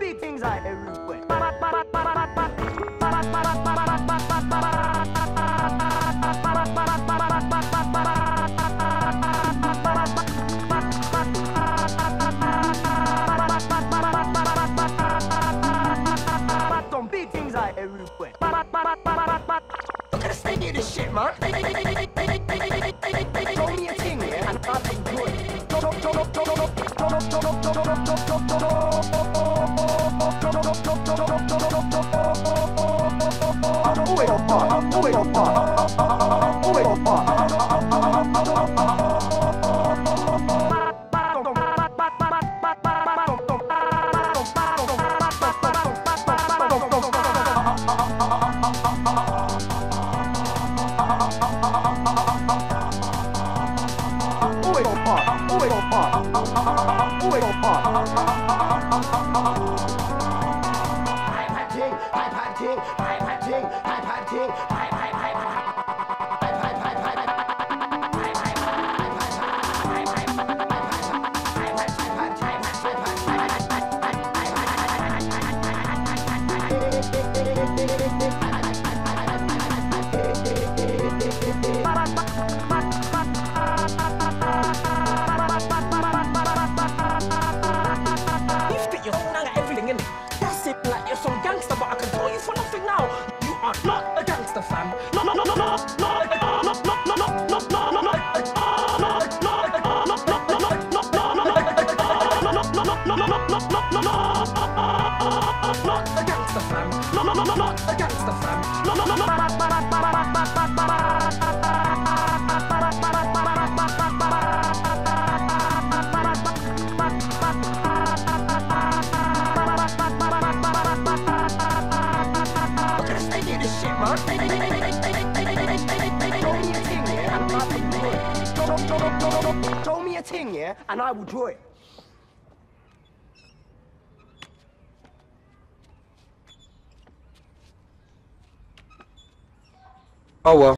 be things like everywhere. Don't be things like everywhere. Look at the state of this shit, man. Throw me a thing, yeah, and I'll enjoy it. Throw me a thing, yeah, and I will draw it. Oh well.